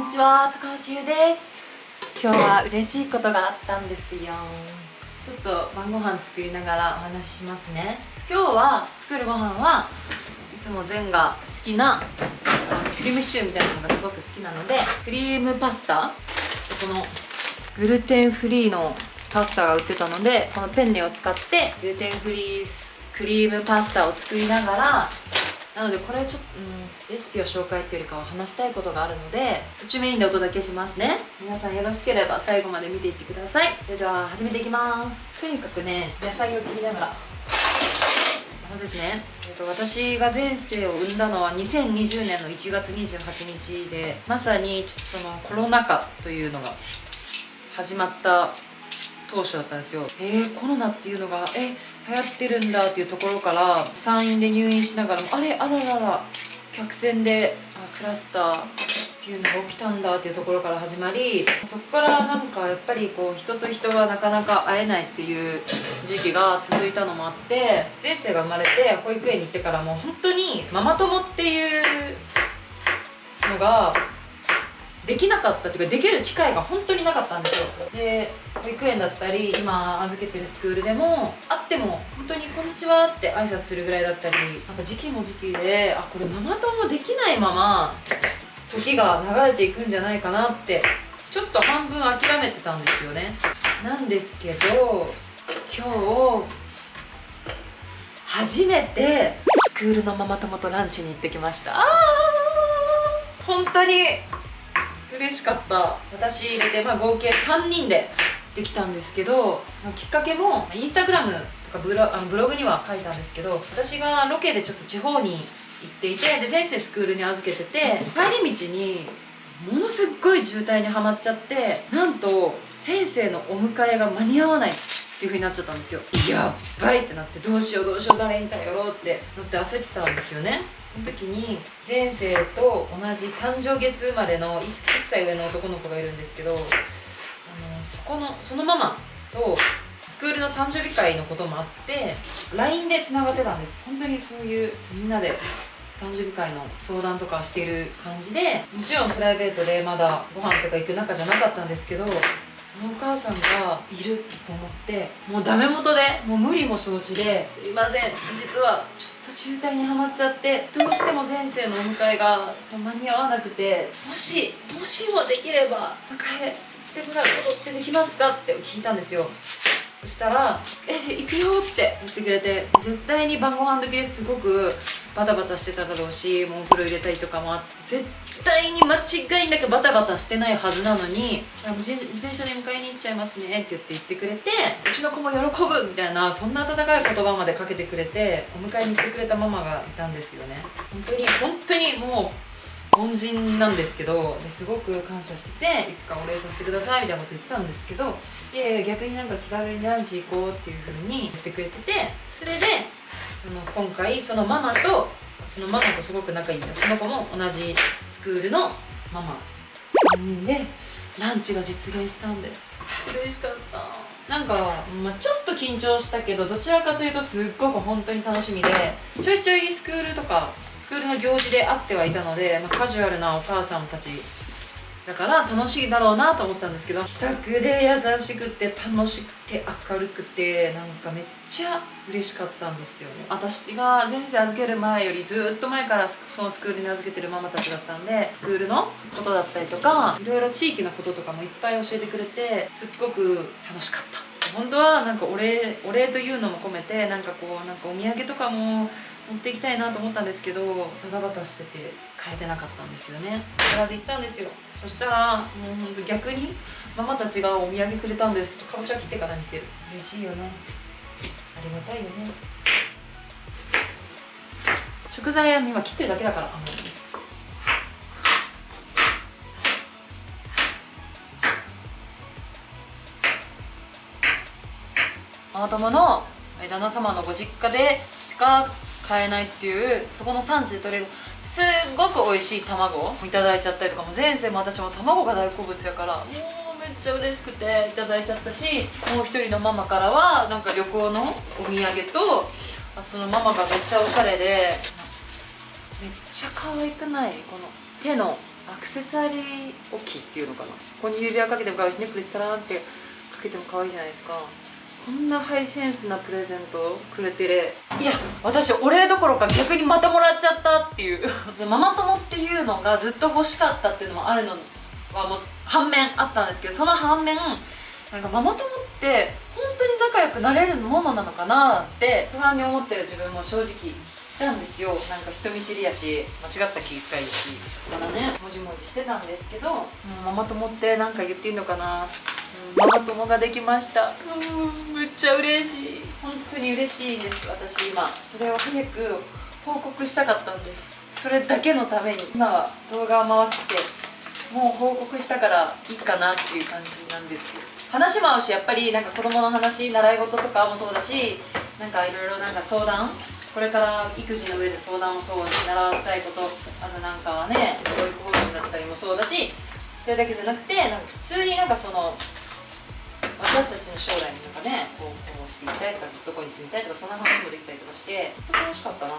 にちは、高橋優です。今日は嬉しいことがあったんですよ。ちょっと晩ご飯作りながらお話ししますね。今日は作るご飯はいつもゼンが好きなクリームシチューみたいなのがすごく好きなので、クリームパスタ、このグルテンフリーのパスタが売ってたので、このペンネを使ってグルテンフリークリームパスタを作りながら、なのでこれちょっと、レシピを紹介っていうよりかは話したいことがあるので、そっちメインでお届けしますね。皆さんよろしければ最後まで見ていってください。それでは始めていきます。とにかくね、野菜を切りながらですね、私が前世を産んだのは2020年の1月28日で、まさにちょっとそのコロナ禍というのが始まった当初だったんですよ。コロナっていうのが流行ってるんだっていうところから、産院で入院しながらもあらら客船でクラスターっていうのが起きたんだっていうところから始まり、そこからなんかやっぱりこう人と人がなかなか会えないっていう時期が続いたのもあって、前世が生まれて保育園に行ってからも本当にママ友っていうのができなかったっていうか、できる機会が本当になかったんですよ。で、保育園だったり今預けてるスクールでも会っても本当に「こんにちは」って挨拶するぐらいだったり、なんか時期も時期でこれママ友できないまま時が流れていくんじゃないかなってちょっと半分諦めてたんですよね。なんですけど今日初めてスクールのママ友とランチに行ってきました。本当に嬉しかった。私入れて、合計3人でできたんですけど、きっかけもインスタグラムとかブログには書いたんですけど、私がロケでちょっと地方に行っていて、で前世スクールに預けてて、帰り道にものすっごい渋滞にはまっちゃって、なんと先生のお迎えが間に合わないっていう風になっちゃったんですよ。やっばいってなって、どうしよう誰に頼ろうってなって焦ってたんですよね。その時に前世と同じ誕生月生まれの1歳上の男の子がいるんですけど、そのママとスクールの誕生日会のこともあって LINE でつながってたんです。本当にそういうみんなで誕生日会の相談とかしてる感じで、もちろんプライベートでまだご飯とか行く仲じゃなかったんですけど、そのお母さんがいると思って、もうダメ元でもう無理も承知で「すいません、実はちょっと渋滞にはまっちゃって、どうしても前世のお迎えが間に合わなくて、もしもできれば迎えてもらうことってできますか?」って聞いたんですよ。そしたら「行くよ」って言ってくれて、絶対に晩ご飯時ですごくバタバタしてただろうし、もうお風呂入れたりとかもあって、絶対に間違いなくバタバタしてないはずなのに「自転車で迎えに行っちゃいますね」って言ってくれて、うちの子も喜ぶみたいな、そんな温かい言葉までかけてくれて、お迎えに来てくれたママがいたんですよね。本当にもう恩人なんですけど、すごく感謝してて、いつかお礼させてくださいみたいなこと言ってたんですけど、逆になんか気軽にランチ行こうっていう風に言ってくれてて、それで今回そのママとすごく仲いいんです。その子も同じスクールのママ3人でランチが実現したんです。嬉しかった。なんか、ちょっと緊張したけど、どちらかというとすっごく本当に楽しみで、ちょいちょいスクールの行事で会ってはいたので、カジュアルなお母さんたちだから楽しいだろうなと思ったんですけど、気さくで優しくて楽しくて明るくて、なんかめっちゃ嬉しかったんですよね。私が前世預ける前よりずっと前からそのスクールに預けてるママたちだったんで、スクールのことだったりとかいろいろ地域のこととかもいっぱい教えてくれて、すっごく楽しかった。本当はなんかお礼というのも込めて、なんかお土産とかも持っていきたいなと思ったんですけど、バタバタしてて買えてなかったんですよね。だからで行ったんですよ。そしたらもうほんと逆にママたちがお土産くれたんです。かぼちゃ切ってから見せる。嬉しいよね。ありがたいよね。食材は今切ってるだけだから。ママ友の旦那様のご実家でしか買えないっていう、そこの産地で取れるすっごく美味しい卵をいただいちゃったりとか、も前世も私も卵が大好物やから、もうめっちゃ嬉しくていただいちゃったし、もう一人のママからはなんか旅行のお土産と、そのママがめっちゃおしゃれでめっちゃ可愛くない？この手のアクセサリー置きっていうのかな、ここに指輪かけても可愛いし、ネックレスタラーンってかけても可愛いじゃないですか。こんなハイセンスなプレゼントくれてる。いや私お礼どころか逆にまたもらっちゃったっていうママ友っていうのがずっと欲しかったっていうのもあるのはもう反面あったんですけど、その反面なんかママ友って本当に仲良くなれるものなのかなって不安に思ってる自分も正直いたんですよ。なんか人見知りやし間違った気遣いやし、まだねもじもじしてたんですけど、ママ友ってなんか言っていいのかな、ママ友ができました。むっちゃ嬉しい、本当に嬉しいです。私今それを早く報告したかったんです。それだけのために今は動画を回してもう報告したからいいかなっていう感じなんですけど、話も合うし、やっぱりなんか子供の話、習い事とかもそうだし、なんかいろいろなんか相談、これから育児の上で相談をそう習わせたいこと、あとなんかはね教育方針だったりもそうだし、それだけじゃなくてなんか普通になんかその私たちの将来になんかねこうしていきたいとかどこに住みたいとかそんな話もできたりとかしてとても楽しかったな。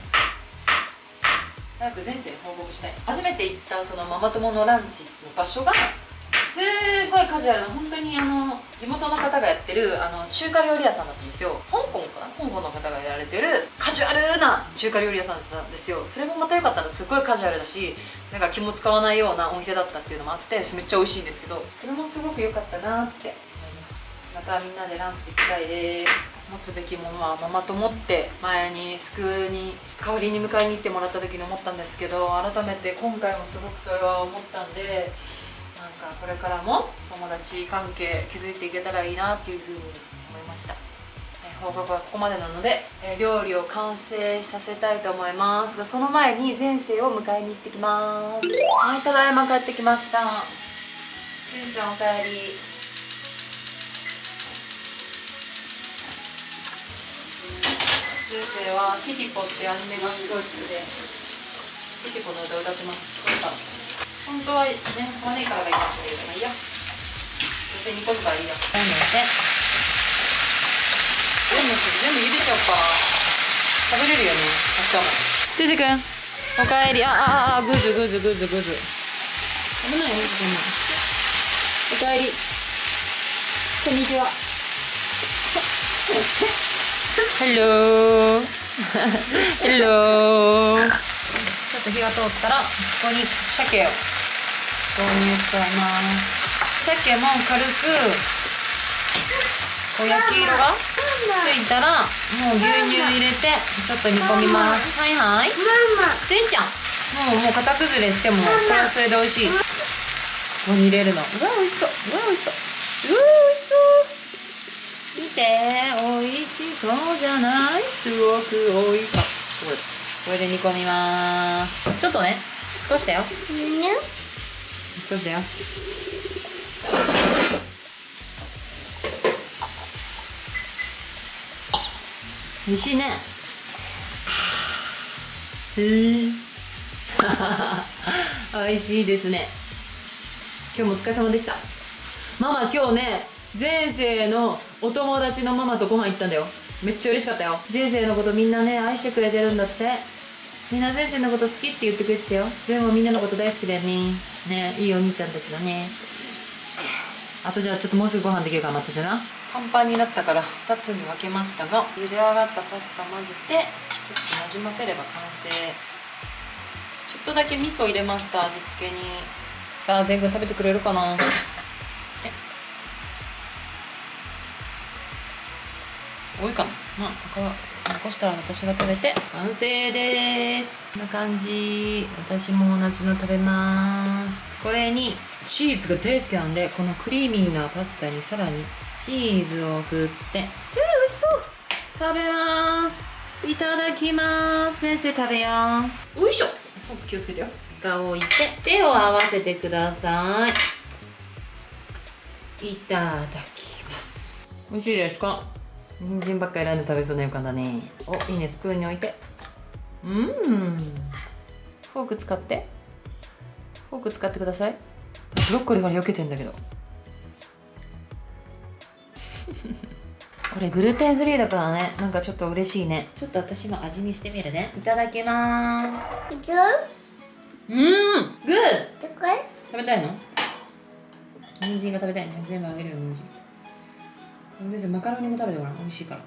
早く前世に報告したい。初めて行ったそのママ友のランチの場所がすごいカジュアルな、本当に地元の方がやってる中華料理屋さんだったんですよ。香港かな、香港の方がやられてるカジュアルな中華料理屋さんだったんですよ。それもまた良かったんです。すごいカジュアルだし、なんか気も使わないようなお店だったっていうのもあって、めっちゃ美味しいんですけど、それもすごく良かったなって思います。またみんなでランチ行きたいです。持つべきものはママ友って前にスクールに代わりに迎えに行ってもらった時に思ったんですけど、改めて今回もすごくそれは思ったんで、なんかこれからも友達関係築いていけたらいいなっていうふうに思いました。報告はここまでなので、料理を完成させたいと思いますが、その前に前世を迎えに行ってきます。はい、ただいま帰ってきました。ゆうちゃんおかえり。前世はティティポっていうアニメがすごい好きで、ティティポの歌歌ってます。聞こえた？本当はね、玉ねぎからがいいかもしれないけど、いいや。どうせ煮込むからいいや。全部茹でちゃおうかな。食べれるよね、明日も。てじくん、おかえり。ぐずぐずぐずぐず。危ないよ、おかえり。こんにちは。ヘロー。ヘロー。ちょっと火が通ったら、ここに鮭を投入しちゃいます。鮭も軽くこう焼き色がついたら、もう牛乳入れてちょっと煮込みます。はいはい。てんちゃん、もう型崩れしてもそれはそれで美味しい。ここに入れるの。うわ美味しそう。うわ美味しそう。うわ美味しそう。見て、美味しそうじゃない。すごく美味しそう。これで煮込みます。ちょっとね、少しだよ。少しだよ。美味しいね。美味しいですね。今日もお疲れ様でした。ママ今日ね、前世のお友達のママとご飯行ったんだよ。めっちゃ嬉しかったよ。前世のことみんなね愛してくれてるんだって。みんな前世のこと好きって言ってくれてたよ。全部みんなのこと大好きだよね。ね、いいお兄ちゃんたちだね。あとじゃあちょっともうすぐご飯できるから待っててな。パンパンになったから2つに分けましたが、茹で上がったパスタ混ぜてちょっとなじませれば完成。ちょっとだけ味噌入れました、味付けに。さあ全部食べてくれるかな。多いかな。まあ他は残したら私が食べて完成です。こんな感じ。私も同じの食べます。これにチーズが大好きなんで、このクリーミーなパスタにさらにチーズを振って、美味しそう。食べます。いただきます。先生食べよう。よいしょ。気をつけてよ。蓋を置いて手を合わせてください。いただきます。美味しいですか？人参ばっかり選んで食べそうな予感だね。お、いいね。スプーンに置いて。フォーク使って。フォーク使ってください。ブロッコリーから避けてんだけど。これグルテンフリーだからね、なんかちょっと嬉しいね。ちょっと私も味見してみるね。いただきます。 グッどこ？ 食べたいの？人参が食べたいね。全部あげるよ、人参。全然マカロニも食べてごらん。美味しいから。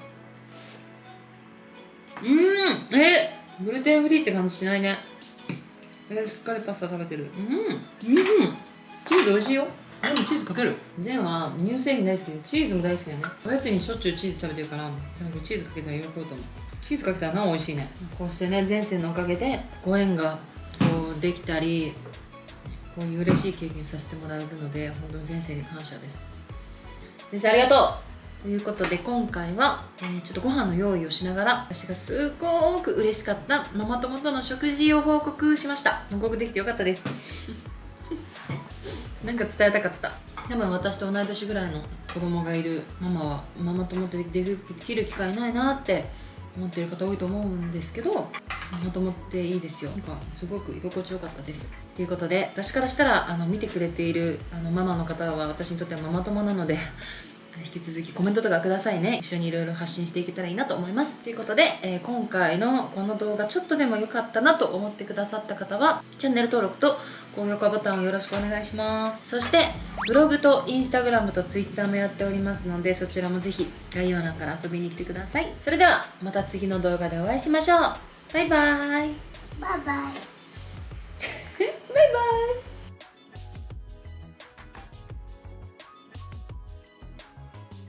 グルテンフリーって感じしないね。しっかりパスタ食べてる。チーズ美味しいよ。でもチーズかける。ゼンは乳製品大好きで、チーズも大好きだね。おやつにしょっちゅうチーズ食べてるから、チーズかけたら喜ぶと思う。チーズかけたらなお美味しいね。こうしてね、前世のおかげでご縁がこうできたり、こういう嬉しい経験させてもらえるので、本当に前世に感謝です。先生ありがとうということで、今回は、ちょっとご飯の用意をしながら、私がすごく嬉しかったママ友との食事を報告しました。報告できてよかったですなんか伝えたかった。多分私と同い年ぐらいの子供がいるママは、ママ友ってできる機会ないなって思ってる方多いと思うんですけど、ママ友っていいですよ。なんかすごく居心地よかったです。ということで、私からしたら見てくれているママの方は私にとってはママ友なので引き続きコメントとかくださいね。一緒にいろいろ発信していけたらいいなと思います。ということで、今回のこの動画ちょっとでも良かったなと思ってくださった方はチャンネル登録と高評価ボタンをよろしくお願いします。そしてブログとインスタグラムとツイッターもやっておりますので、そちらもぜひ概要欄から遊びに来てください。それではまた次の動画でお会いしましょう。バイバーイ。 バイバイ。 バイバイ。